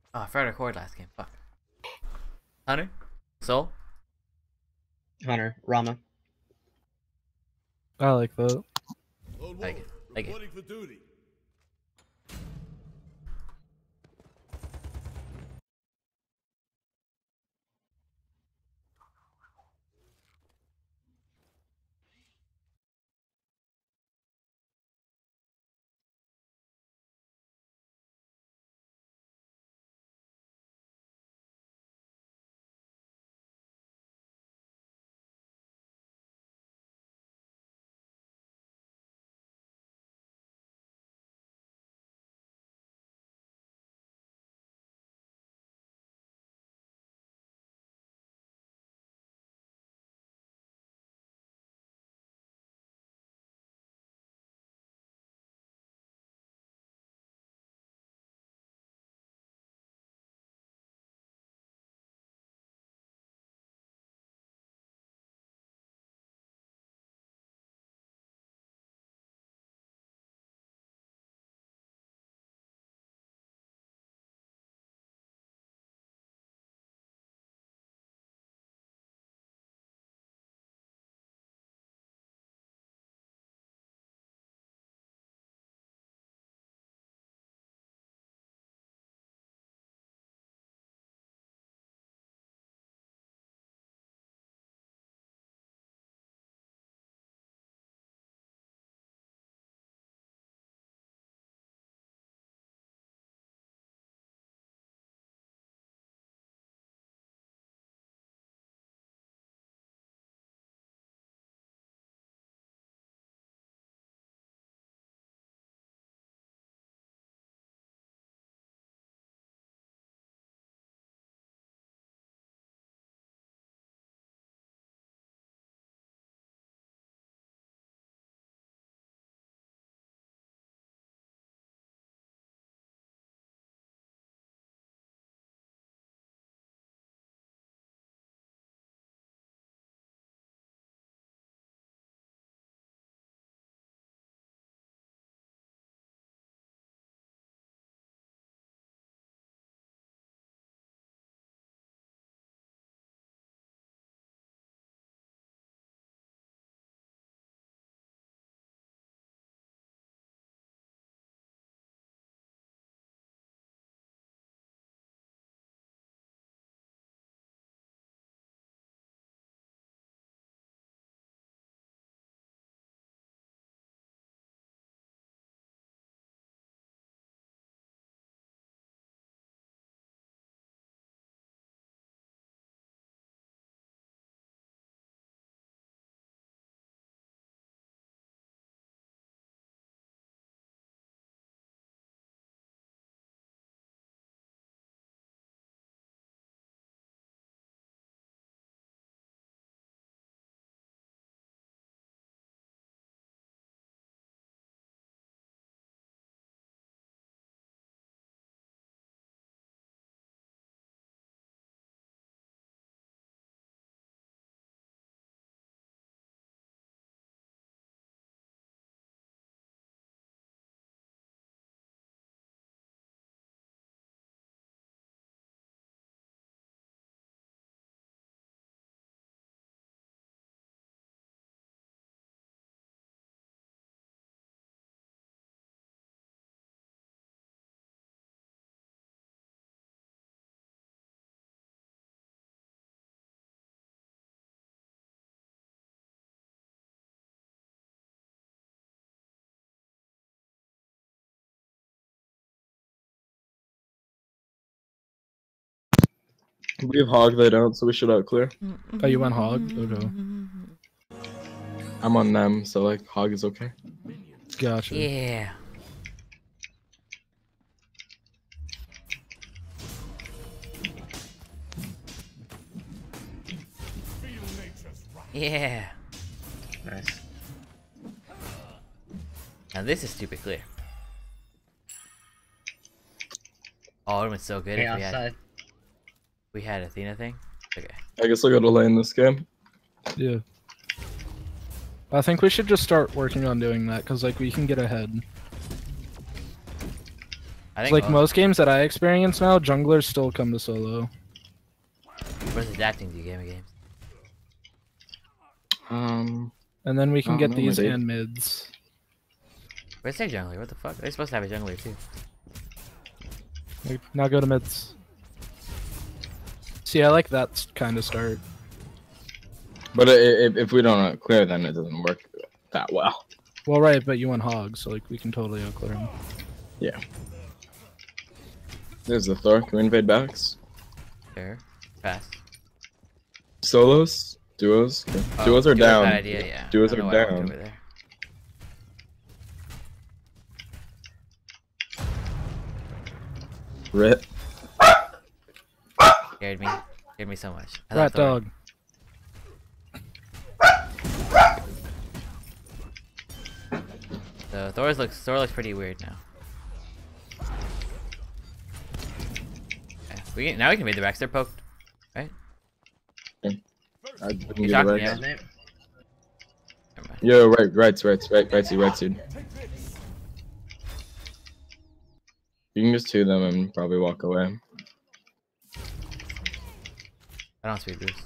Oh, I forgot to record last game. Fuck. Hunter? Soul? Hunter, Rama. I like that. Like it. Like it. Reporting for duty. We have Hog, they don't, so we should out clear. Oh, you went Hog? Okay. I'm on them, so like Hog is okay. Gotcha. Yeah. Yeah. Nice. Now this is stupid clear. Oh, it would have been so good Hey, if outside. we had Athena thing. Okay. I guess I'll go to lane this game. Yeah. I think we should just start working on doing that, because like we can get ahead. I It's think like most games that I experience now, junglers still come to solo. Where's adapting to you game games? And then we can I get don't know, these maybe. and mids. Where's their jungler? What the fuck? They're supposed to have a jungler too. Like, now go to mids. See, I like that kind of start. But if we don't clear them, it doesn't work that well. Well, right, but you want hogs, so like we can totally outclear him. Yeah. There's the Thor. Can we invade backs? Sure. Pass. Solos? Duos? Okay. Oh, Duos are duo's down. Bad idea, yeah. Duos I don't are know why I walked down. over there. Rip. Scared me. Scared me so much. I Rat thought Thor- dog. So Thor looks pretty weird now. Okay. Now we can invade the backs. They're poked. I didn't You get talking, it yeah? right. Name? Never mind. Yo, right seed. You can just 2 them and probably walk away. I don't speed boost.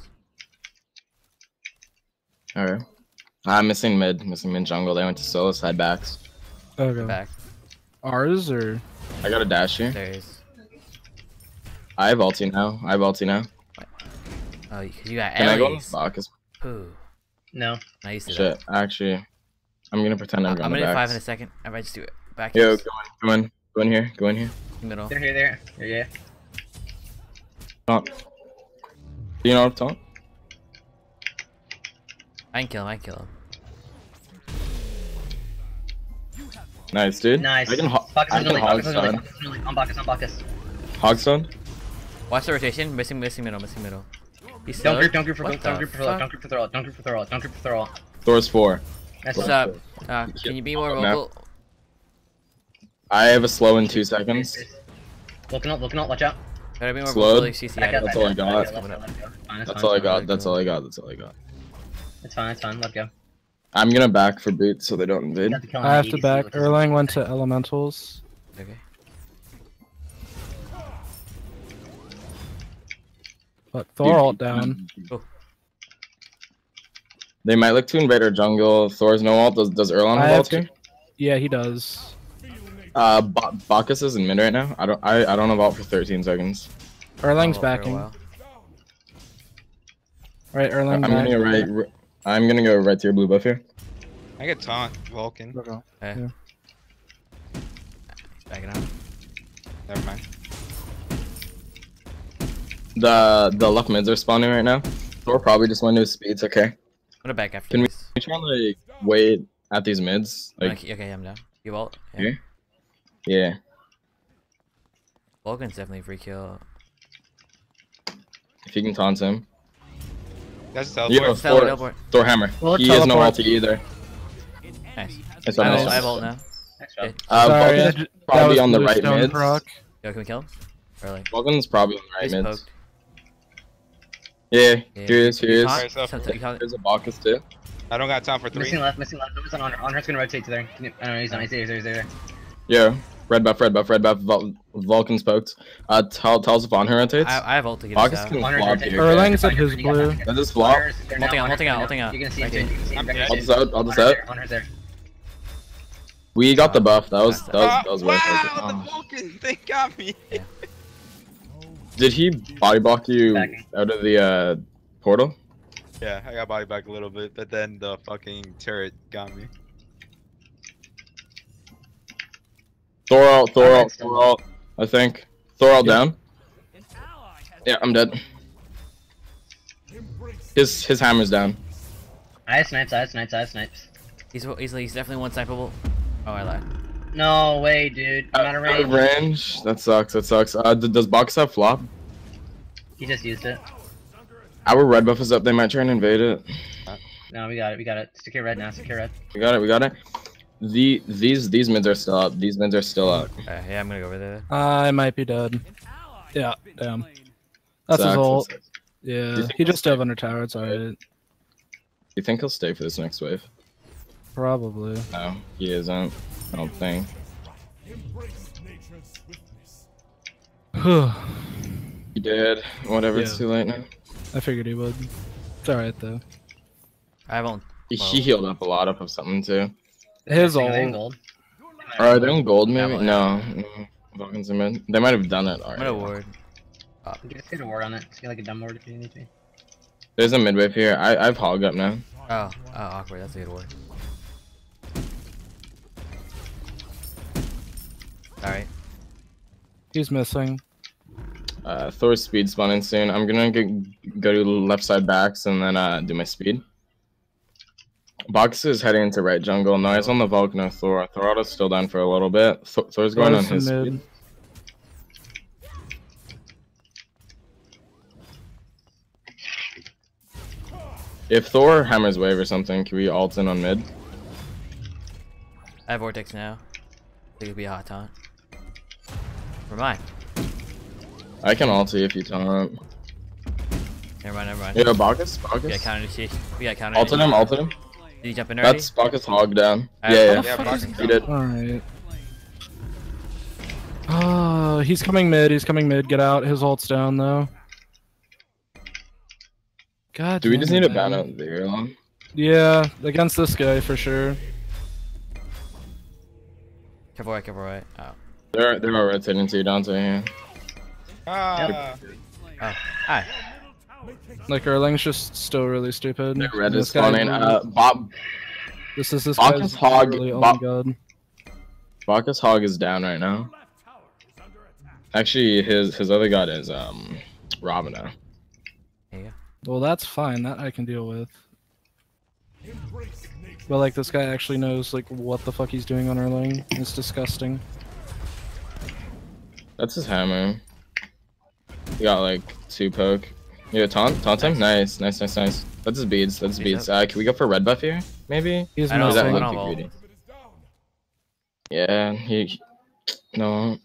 Alright. I'm missing mid jungle. They went to solo side backs. Okay. Back. Ours or I got a dash here. There is. I have ulti now. Oh, because you got Can I go on Ellie's. Bacchus? Pooh. No. Not used to Shit, actually. I'm gonna pretend I'm that. going I'm to gonna do 5 backs. in a second. I might just do it. Back Yo, use. go in here. Middle. There. Yeah. Taunt. Do you know how to taunt? I can kill him. Nice, dude. Nice. I can Bacchus is hog early, stun. on Bacchus. Hog stun? Watch the rotation. Missing middle. He's Don't slowed. group for What don't group the for fuck? don't group for Thor. Thor's 4. That's What's fine. up? Can you be more Map. vocal? I have a slow in 2 seconds. Looking up, watch out. Gotta be more Slowed. vocal. CC. Back up, That's back all I up, got. let go. That's all I got. That's all I got. It's fine, let go. I'm gonna back for boots so they don't invade. You have to kill him I on have to ADC, back. which is- Erlang went to elementals. Okay. But Thor ult down. They might look to invade our jungle. Thor's no ult. Does Erlon I have have ult to- here? Yeah, he does. Bacchus is in mid right now. I don't have ult for 13 seconds. Erlang's I'll ult for a backing. while. Right, Erlang I'm gonna back. go right. I'm gonna go right to your blue buff here. I get taunt Vulcan. Okay. Okay. Yeah. He's backing up. Never mind. The left mids are spawning right now. Thor probably just went to his speeds. Okay. I'm gonna back after Can we this. try to like wait at these mids? Like Okay, I'm down. You ult? Yeah. here. Yeah. Vulcan's definitely free kill. If you can taunt him. That's Yo, teleport. Teleport. Thor hammer. Well, He has no teleport. ulti either. Nice. That's I what have I'm ult now. Next job. Sorry, Vulcan's that probably was on the blue right stone mids. proc. Yo, can we kill him? Or like, Vulcan's probably on the he's right mids. poked. Yeah. Yeah. Here's. You Alright, so can't- There's a Bacchus too. I don't got time for 3. Missing left. Who's on Honor's gonna rotate to there. Can you, I don't know, he's on. He's there. Yeah. Red buff. Vulcan's poked. Tell us if on her rotates. I have ult to get us Bacchus out. can Honor flop rotate. here. Erlang's at his blue. Does this flop? Ulting out. You can see him. Right You can see him. here. I'll just out. I'll just out. Honor's there. We got the buff. That was Wow, worth it. the Oh. Vulcan! They got me! Did he body block you Backing. out of the portal? Yeah, I got body back a little bit, but then the fucking turret got me. Thor out. Alright, I think. Thor out down. Yeah, I'm dead. His hammer's down. I have snipes. He's definitely one snipeable. Oh, I lied. No way, dude. I'm out of range. range. That sucks. Does Box have flop? He just used it. Our red buff is up. They might try and invade it. No, we got it. Secure red now. Secure red. We got it. These mids are still up. These mids are still up. Yeah, I'm gonna go over there. I might be dead. Yeah, damn. That's his Sucks, ult. that sucks. Yeah, think he just he'll dove under tower. It's alright. You think he'll stay for this next wave? Probably. No, he isn't. I don't think. He did. Whatever, it's Yeah. too late now. I figured he would. It's alright though. I won't. He Well, healed up a lot of something too. His Are they in ult. gold? Are they in gold maybe? Yeah, No. Vulcans are mid. They might have done it I'm already. gonna ward. Just get a ward on it. Just get like a dumb ward if you need to. There's a mid wave here. I've hog up now. Oh, awkward. That's a good ward. Alright. He's missing. Thor's speed spawning soon. I'm gonna go to left side backs and then do my speed. Box is heading into right jungle. No, he's on the Vulcan of Thor. Thor's still down for a little bit. Thor's going on his speed. If Thor hammers wave or something, can we ult in on mid? I have Vortex now. It could be a hot taunt. Where am I? I can ult if you taunt. Never mind, never mind. Yeah, Bacchus? We got Bacchus? counter initiation. We got counter Ulted him, ulted him. Did you jump in already? That's Bacchus hog down. Alright, Yeah, how yeah. the Yeah, fuck Bacchus is- He did. Alright. He's coming mid, get out. His ult's down though. God Do we damn just it, need to man. ban out Zero? Yeah, against this guy for sure. Careful right, careful right. Oh. They're all rotating to you, Dante here. Ah, Oh. Hi. Like Erling's just still really stupid. Their red And is this guy spawning. really- this Bacchus guy's hog- really oh Ba- my god. Bacchus hog is down right now. Actually, his other god is Ravana. There you go. Well, that's fine. That I can deal with. But like this guy actually knows like what the fuck he's doing on Erling. It's disgusting. That's his hammer. He got like 2 poke. Yeah, taunt him. Nice. That's his beads. That's his beads. Can we go for red buff here? Maybe. He's I don't Or is that know, missing. I look don't too know. greedy? Yeah, no.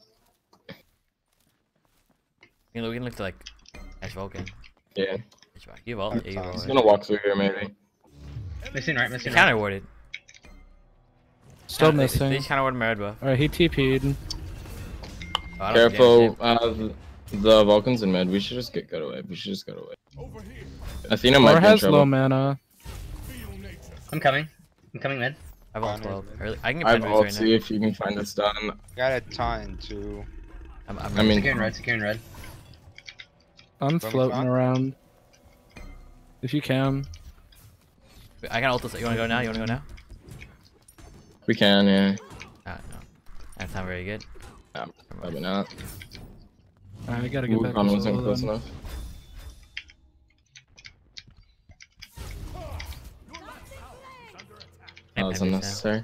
We can look to like Ash Vulcan. Yeah. You have ult. Yeah, you have He's ult. gonna walk through here maybe. Missing right, He missing right. counter warded. Still They missing. just counter warded my red buff. Alright, he TP'd. Oh, I don't Careful, damage the Vulcans in mid. We should just go away. Athena Or might be in has low trouble. mana. I'm coming. I'm coming mid. it. I have ult 12. I can get I have pen ult, right see now. if you can find this done. got a ton too. I mean- Securing red, securing red. I'm From floating front? around. If you can. I can ult this. You wanna go now? You wanna go now? We can, yeah. Ah, no. That's not very good. Probably not. Alright, I gotta get back Wukong to wasn't solo close then. enough. That was Pen base now. unnecessary.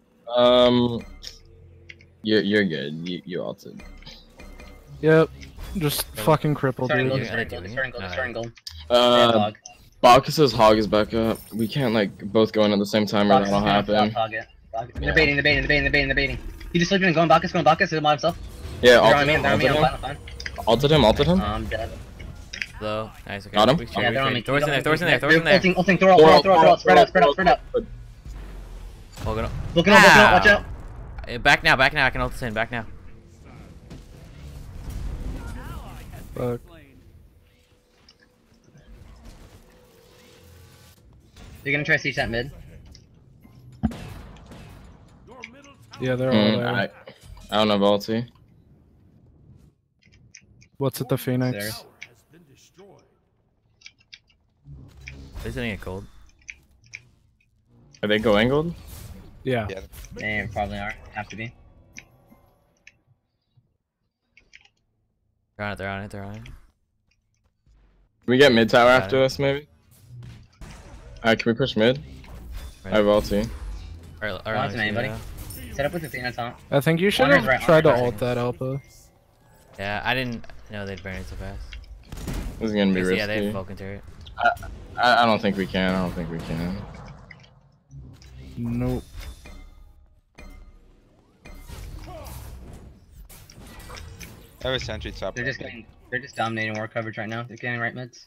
You're good. You ulted. Yep. Just fucking crippled, Starting dude. gold, Yeah, starting I gold, did, starting gold, yeah. starting gold. Uh, Bacchus's hog is back up. We can't like both go in at the same time or Box is that'll gonna happen. target. Yeah. They're baiting. He just sleeping and going Bacchus, he's by himself. Yeah, They're on ulted me, him. they're on me, I'm Ulted fine, him. Ulted him. I'm dead. Low. Nice. Okay. Got him? We should Yeah, they're on me. Thor's in there. Thor's in there. They're Thor's in there. ulting, throw out, spread out. Oh, go. Looking up, watch out. Back now. Back now. I can ult this in. Back now. Fuck. You're gonna try to siege that mid. Yeah, they're all there. I don't know Volty. What's at the Phoenix? This isn't get gold. Are they go angled? Yeah. Yeah. They probably are. Have to be. They're on it. They're on it. They're on it. Can we get mid tower Got after it. us maybe? Can we push mid? Right. I have ulti. Not to anybody. Set up with the Athena taunt. I think you should Honor's have right, tried to Honor's ult that Alpha. Yeah, I didn't know they'd burn it so fast. This is gonna be Yeah, they have risky. Vulcan turret. I don't think we can. Nope. I have a sentry top. They're just dominating war coverage right now. They're getting right mids.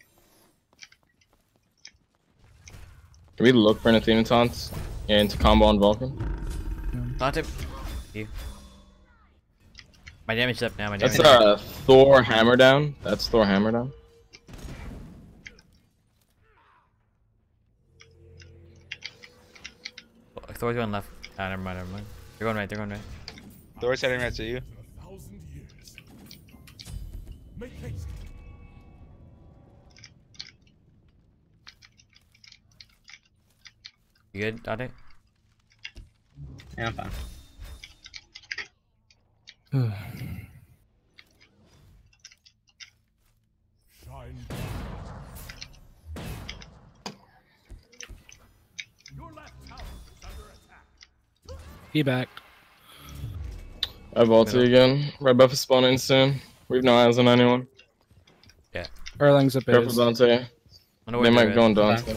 Can we look for an Athena taunt and to combo on Vulcan? Taunt him. You. My damage is up now. My damage. That's Thor hammer down. That's Thor hammer down. Thor's going left. Ah, never mind. Never mind. They're going right. They're going right. Thor's heading right to you. You good, Dante? Yeah, I'm fine. He backed. I have ulti again. Red buff is spawning soon. We have no eyes on anyone. Erling's a Careful, base. Dante. They might go on Dante.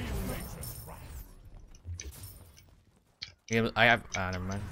Yeah, I have. Ah, never mind.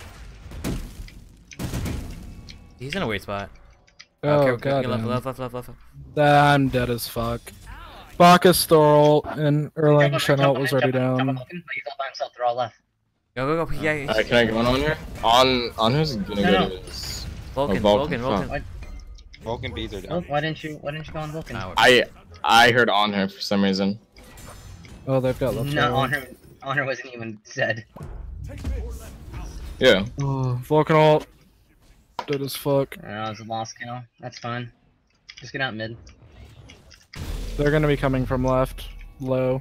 He's in a weird spot. Oh, Okay, god. left. I'm dead as fuck. Bacchus, Thorol, and Erling Chenault was already down. He's all by himself. They're all left. Go. Yeah. Alright, can I go on here? On who's gonna No, go no. to this? Vulcan. Fuck. Vulcan beads are Oh, down. why didn't you go on Vulcan? Ah, I heard on her for some reason. Oh, they've got left. No, honor wasn't even said. Yeah. Oh, Vulcan ult. Dead as fuck. That was a lost kill. That's fine. Just get out mid. They're gonna be coming from left. Low.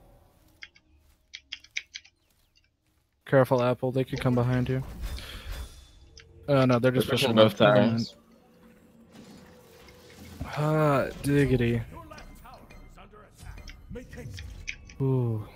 Careful, Apple. They could come behind you. Oh no, they're just Pushing pushing both left. Never mind. towers. Ah, diggity. Ooh.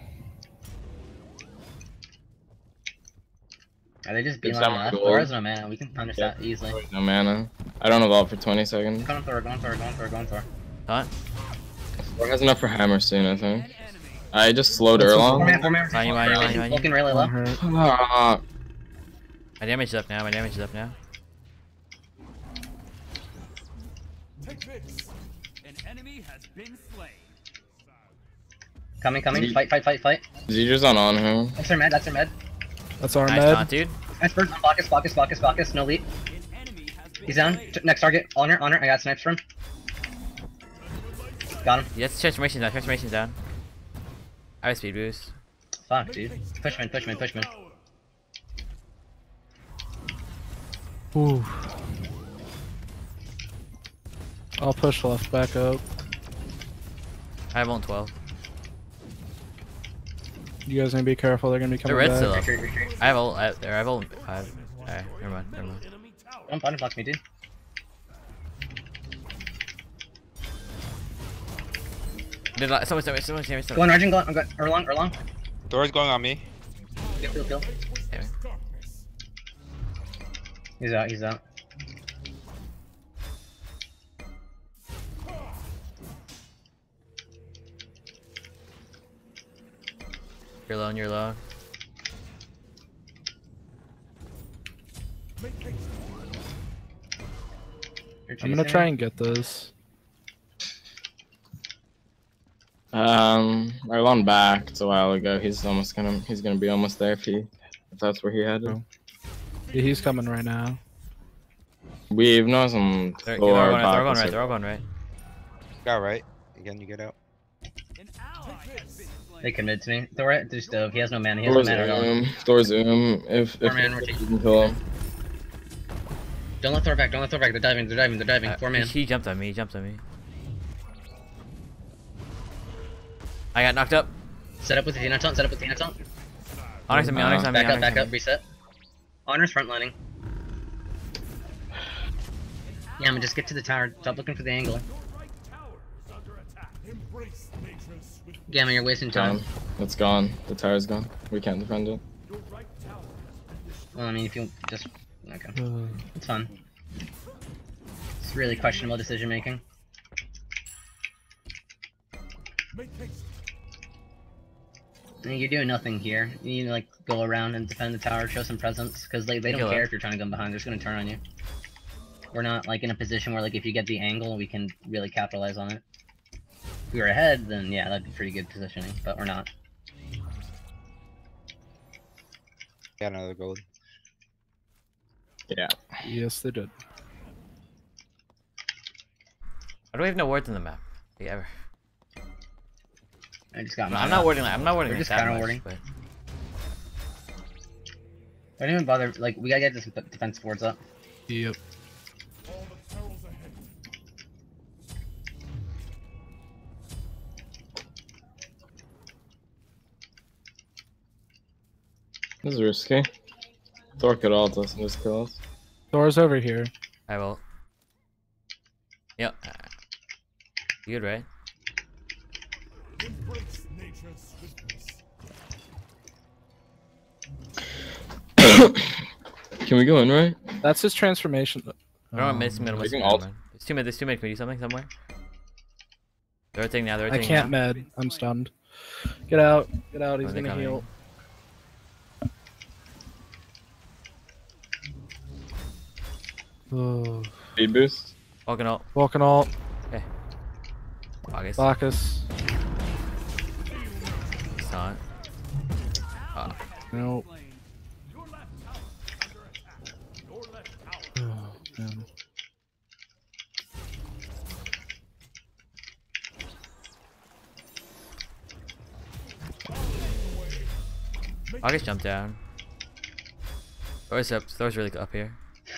Are they just being Good on time left? gold. There is no mana. We can punish Yeah. that easily. No mana. I don't evolve for 20 seconds. Going for. Taunt. Thor has enough for hammer soon, I think. I just slowed That's a Erlong. Fine, you. Vulcan really low. Hurt. Ah, My damage is up now. An enemy has been slain. Coming. He- Fight. Zedra's on him. That's their med. That's our Nice med. taunt, dude. Nice bird. Bacchus. No lead. An enemy has been He's down. Next target. Honor. I got snipes from him. Got him. Yes, transformation's down. Transformation's down. I have a speed boost. Fuck, dude. Pushman. Ooh. I'll push left back up. I have ult 12. You guys need to be careful. They're gonna be The coming red's back. still up. Retreat. I have ult. I have ult 5. Alright, never mind. Don't button block me, dude. Someone's Go on, Arjun. Go on. Erlong. Thor's going on me. Kill. He's out. You're low. I'm gonna try and get this. Erlong backed a while ago. He's gonna be almost there if that's where he headed. Oh. Yeah, he's coming right now. We've no some They're Thor, going Bacchus, right. They're all going right. Got right. Again, you get out. an ally has been slain. They committed to me. Thor, just he has no mana. He has no Thor's mana at all. Thor's if Four man, we're you taking- can kill him. Don't let Thor back. They're diving. 4 man. He jumped on me. I got knocked up. Set up with the Athena taunt. Onyx on me. Back up. Reset. Honor's frontlining. Yeah, I'm gonna just get to the tower. Stop looking for the angle. Gamma, you're wasting time. Gone. It's gone. The tower's gone. We can't defend it. Well, I mean, if you just... Okay. It's fun. It's really questionable decision making. I mean, you're doing nothing here. You need to, like, go around and defend the tower, show some presence, because they don't Kill care it. if you're trying to come behind. They're just gonna turn on you. We're not, like, in a position where, like, if you get the angle, we can really capitalize on it. If we were ahead, then yeah, that'd be pretty good positioning, but we're not. Got another gold. Yeah. Yes, they did. Why do we have no words on the map? Yeah, ever. I just got. No, I'm not wording like We're like just that kinda much, wording. but Don't even bother. Like, we gotta get this defense boards up. Yep. This is risky. Thor could ult us and just kill us. Thor's over here. I will. Yep. You good, right? Can we go in, right? That's his transformation. I don't want middle. we There's can two ult. mid. There's two mid. Can we do something somewhere? Third thing now. Third I thing can't now. med. I'm stunned. Get out. Get out. He's Are they gonna coming? heal. Oh. Speed boost. Walking ult. Walking ult. August. Bacchus. Son. No. Slain. Your left tower is under attack. Your left tower. Oh, man. August jumped down. Thor's up. Thor's really up here.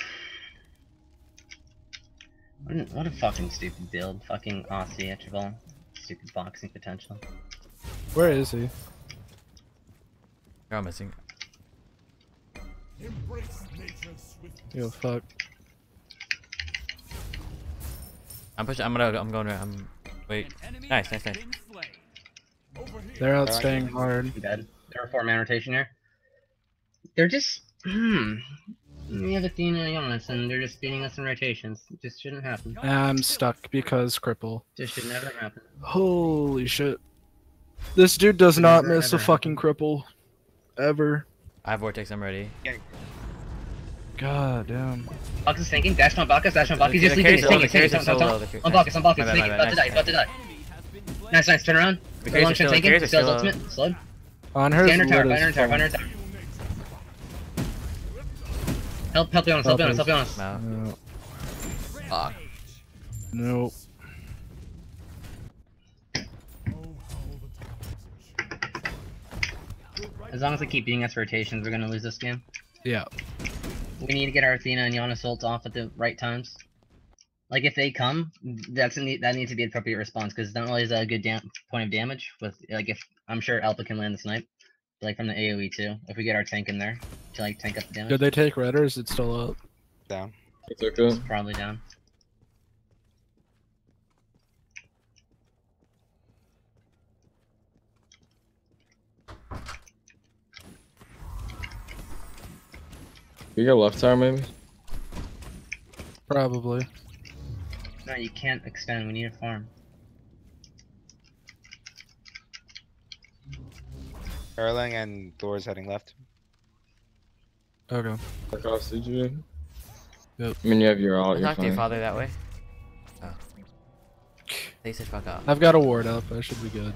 What a fucking stupid build. Fucking Aussie Etcherball. Stupid boxing potential. Where is he? You're all missing. Yo, fuck. I'm pushing. I'm going. Wait. An enemy Nice, has nice, nice. been slain. They're out staying hard. Dead. There are 4-man rotation here. They're just. We have Athena and Jonas, and they're just beating us in rotations. It just shouldn't happen. I'm stuck because cripple. Just should never happen. Holy shit. This dude does not Never, miss a ever fucking cripple. Ever. I have vortex. I'm ready. God damn. Bacchus is thinking. Dash on Bacchus. Dash on Bacchus. The He's carries thinking. are He's thinking. so He's low, thinking. the On carries- Bacchus. On Bacchus. My bad, Thinking. my About bad, to die. nice. About to die. Enemy has been slain. Nice, nice. Turn around. The The carries long are still- shot the taken. carries are Steals still- ultimate. Slowed. On her Find her tower. lit Find her as tower. Find her fuck. tower. Help Jonas. Help Jonas. Help Jonas. No. No. Fuck. Nope. As long as they keep beating us rotations, we're gonna lose this game. Yeah. We need to get our Athena and Jonas ult off at the right times. Like if they come, that needs to be an appropriate response because not only is that a good point of damage with like if I'm sure Alpha can land the snipe, but, like from the AOE too. If we get our tank in there to like tank up the damage, Did they take red or is it still up? Down. It's okay. probably down. We got left tower maybe? Probably. No, you can't extend. We need a farm. Erling and Thor's heading left. Okay. Across CG. Yep. I mean, you have your ult, you're Talk to your fine. father that way. Oh. They said fuck up. I've got a ward up. I should be good.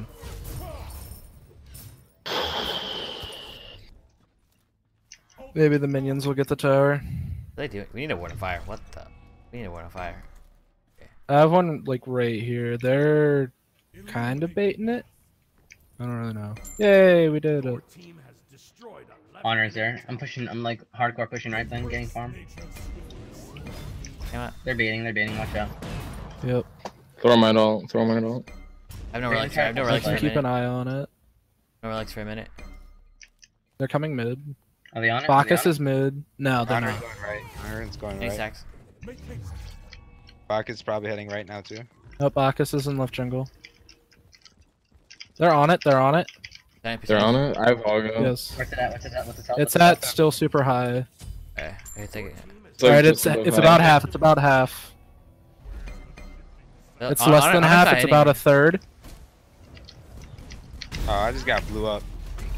Maybe the minions will get the tower. They do. We need a ward of fire. What the? We need a ward of fire. I have one like right here. They're kind of baiting it. I don't really know. Yay, we did it. Team has destroyed a left. Honors there. I'm pushing. I'm like hardcore pushing right then, getting farm. Come on. They're baiting. They're baiting. Watch out. Yep. Throw my ult, throw my ult. I have no Very relics. I have no careful. relics for a Keep an minute. eye on it. No relics for a minute. They're coming mid. Are they on it? Bacchus is mid. No, they're Honor's not. going right. Honor's going Any right. sacks? Bacchus is probably heading right now too. No, Bacchus is in left jungle. They're on it. They're on it. 90%. They're on it? I have Auga. Yes. What's it at? What's it at? What's it at? It's at still super high. Okay, I take it. It's like Alright, just it's above about that. half. It's about half. It's On- less on- than on half. side It's hitting. about a third. Oh, I just got blew up.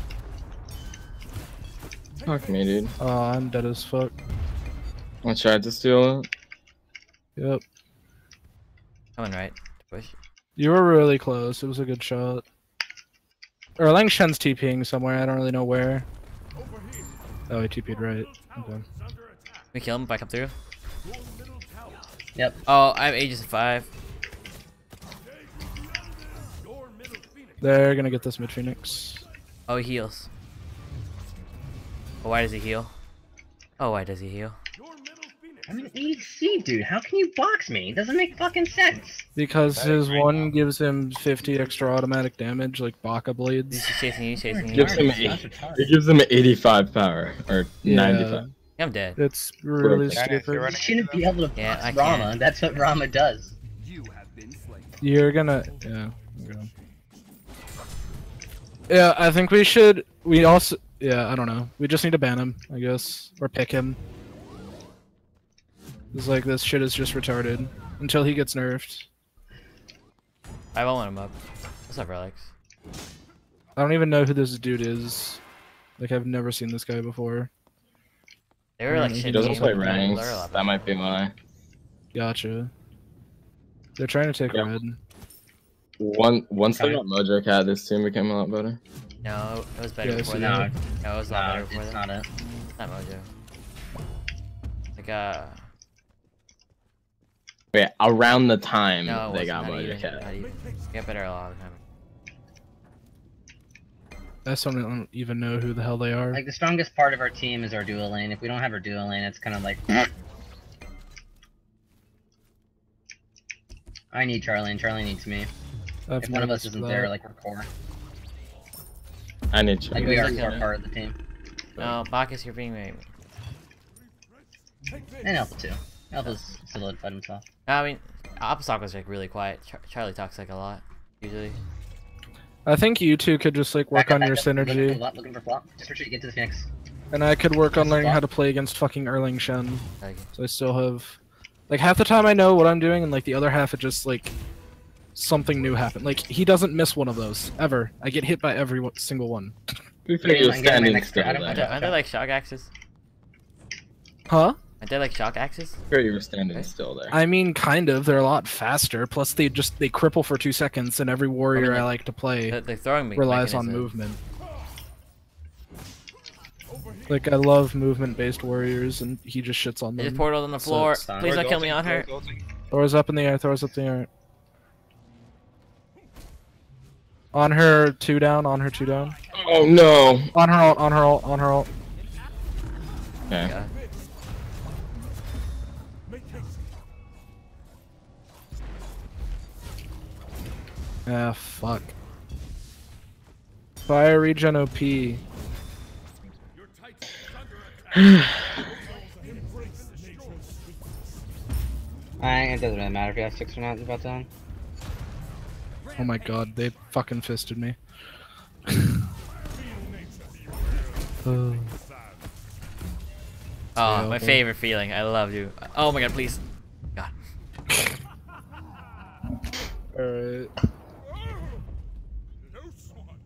Fuck me, dude. Oh, I'm dead as fuck. I tried to steal it. Yep. Coming right. Push. You were really close. It was a good shot. Erlang Shen's TPing somewhere. I don't really know where. Oh, he TP'd right. Okay. We kill him if I come through. Yep. Oh, I have Aegis at 5. They're gonna get this mid Phoenix. Oh, he heals. Oh, why does he heal? Oh, why does he heal? Your middle Phoenix. I'm an EC, dude. How can you box me? It doesn't make fucking sense. Because That his is right one now. gives him 50 extra automatic damage, like Baka He's blades. just chasing you, chasing you. Gives him That's 80. retarded. It gives him 85 power or Yeah, 95. I'm dead. it's really Perfect. You're stupid. You running shouldn't into be able to Yeah, box I Rama. can't. That's what Rama does. You have been slain. You're gonna, yeah. Okay. Yeah, I think we should. We also, yeah, I don't know. We just need to ban him, I guess, or pick him. It's like this shit is just retarded until he gets nerfed. I won't let him up. What's up, Relics? I don't even know who this dude is. Like I've never seen this guy before. They were like He shit. He doesn't team, play but ranks. they're a lot That might be why. Gotcha. They're trying to take Yeah. red. Once they Okay. got Mojo Cat, this team became a lot better. No, it was better Yeah, before so that. No, No, it was a lot no, better before it's that. not it. Not Mojo. Like Wait, around the time no, it they wasn't. got Not Mojo even. Cat. Not even. Get better a lot of the time. I still don't even know who the hell they are. Like the strongest part of our team is our dual lane. If we don't have our dual lane, it's kind of like. I need Charlie, and Charlie needs me. I've If one of us noticed isn't that. there, like we're core. I need Like you. we are looking core at it. part of the team. No, Bacchus, you're being made. Take this. And Alpha too. Alpha's solidified himself. I mean, Opposite was like really quiet. Charlie talks like a lot, usually. I think you two could just like work Back up, on your back up. Looking for synergy, flop, looking for flop. Just retreat, get to the Phoenix. and I could work on Nice learning spot. how to play against fucking Erling Shen. Like, So I still have, like half the time I know what I'm doing, and like the other half it just like something new happened. Like he doesn't miss one of those ever. I get hit by every single one. We figured Yeah, you're I'm getting my standing next still turn. I don't- aren't there. they, aren't they like shock axes? Huh? Aren't they like shock axes? Figured you were standing still there. I mean, kind of. They're a lot faster. Plus, they cripple for 2 seconds, and every warrior I like to play They're throwing me. relies on movement. Like I love movement-based warriors, and he just shits on They just them. portaled on the So floor. it's fine. Please don't Throws kill me ulti, on her. throws ulti. Throws up in the air. Throws up in the air. On her 2 down. On her 2 down. Oh no! On her ult. On her ult. On her ult. Okay. Yeah. Make haste. Ah, fuck. Fire regen OP. Your titan is under attack. Embrace nature. It doesn't really matter if you have 6 or not about that. Oh my god, they fucking fisted me. Uh, Oh, Yeah, my okay. favorite feeling. I love you. Oh my god, please. God. Alright. No swan.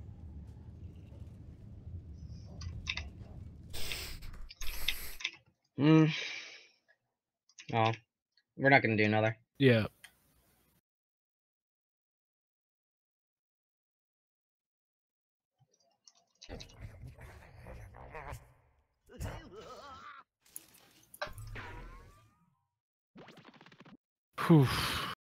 Oh. We're not gonna do another. Yeah. Whew.